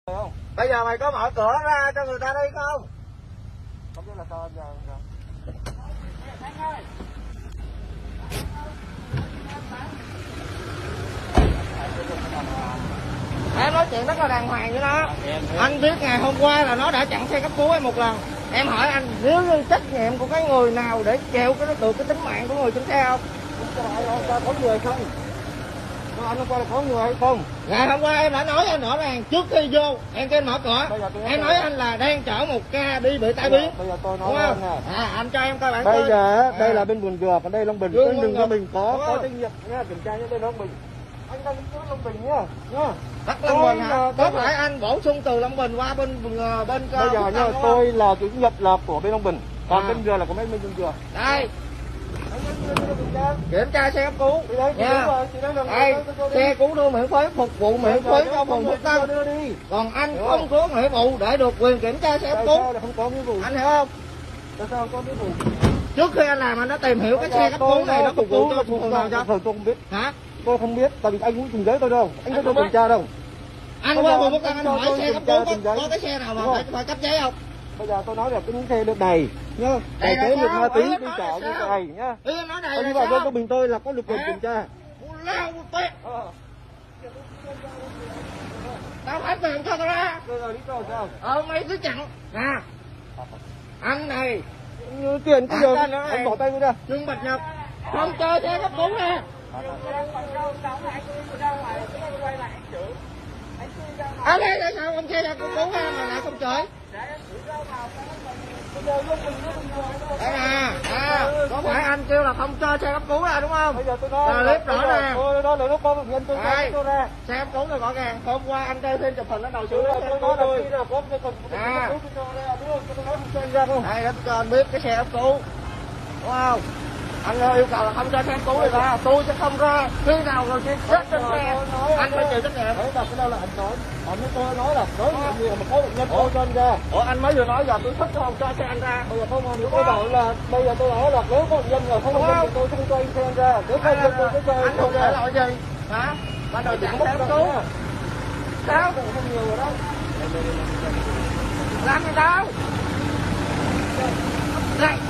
Bây giờ mày có mở cửa ra cho người ta đi không? Không biết là sao anh giờ. Em nói chuyện rất là đàng hoàng với nó. Anh biết ngày hôm qua là nó đã chặn xe cấp cứu em một lần. Em hỏi anh nếu như trách nhiệm của cái người nào để chịu được cái tính mạng của người trên xe không? Có người không? Anh hôm qua là có người hay không? Ngày hôm qua em đã nói anh rõ ràng trước khi vô em kêu anh mở cửa. Em nói anh là đang chở một ca đi bị tai biến. Bây giờ tôi nói đúng không? Anh cho em coi bản bây giờ đây là bên Buồn Dừa, còn đây Long Bình. Bên đừng cho mình có trách nhiệm nha, kiểm tra những bên Long Bình. Anh đang đứng Long Bình nhá. Bắc Long Bình hả? Có phải anh bổ sung từ Long Bình qua bên bây giờ nha, tôi là chủ nhiệm là của bên Long Bình, còn bên Dừa là của bên Buồn Dừa. Đây. Kiểm tra xe cấp cứu nha. Đây, xe cứu thương miễn phí, phục vụ miễn phí cho phòng thuốc tân. Còn anh không có nghĩa vụ để được quyền kiểm tra xe cấp cứu. Không có nghĩa vụ. Anh hiểu không? Tại sao không có nghĩa vụ? Trước khi anh làm anh đã tìm hiểu cái xe cấp cứu này nó phục vụ cho phường nào cho? Tôi không biết. Hả? Tôi không biết, tại vì anh cũng trình giấy tôi đâu, anh có tôi kiểm tra đâu. Anh qua phường thuốc tân anh hỏi xe cấp cứu có cái xe nào mà phải cấp giấy không? Bây giờ tôi nói là cái xe được đầy nhá, tài xế được ma túy đi chở như này nhá. Nói đầy như vậy bên mình tôi là có được quyền kiểm tra. Tao phải tiền cho tao ra. Rồi lý do sao? Mấy cứ chặn nè. Anh này như tiền cái giờ anh bỏ tay ra. Trương Bạch Nhật không chơi xe cấp cứu nè. Thế tại sao không xe cấp cứu mà lại không chơi? Đây nè, có phải anh kêu là không cho xe cấp cứu ra đúng không? Bây giờ tôi nói clip rõ ràng. Đó là lúc con nhân tôi ra. Xe cấp cứu này rõ ràng. Hôm qua anh đeo thêm chụp hình ở đầu tôi xuống nói là khi nào có cái cần đây đó cho anh biết cái xe cấp cứu đúng không? Anh yêu cầu là không cho xe cấp cứu này ra, tôi sẽ không ra. Khi nào rồi sẽ chết trên xe anh phải chịu trách nhiệm. Đấy là cái đâu là anh nói. Anh tôi nói là đối với gì mà có bệnh nhân tôi cho anh ra. Ủa anh mới vừa nói giờ tôi thích không cho xe anh ra. Bây giờ không nếu tôi bảo là bây giờ tôi nói là nếu có bệnh nhân rồi không bệnh nhân thì tôi không cho anh xe anh ra. Nếu không bệnh tôi sẽ cho anh không thể loại gì? Hả? Ban đầu chặn xe cấp cứu. Sao? Không nhiều rồi đó. Làm gì đâu? Đây.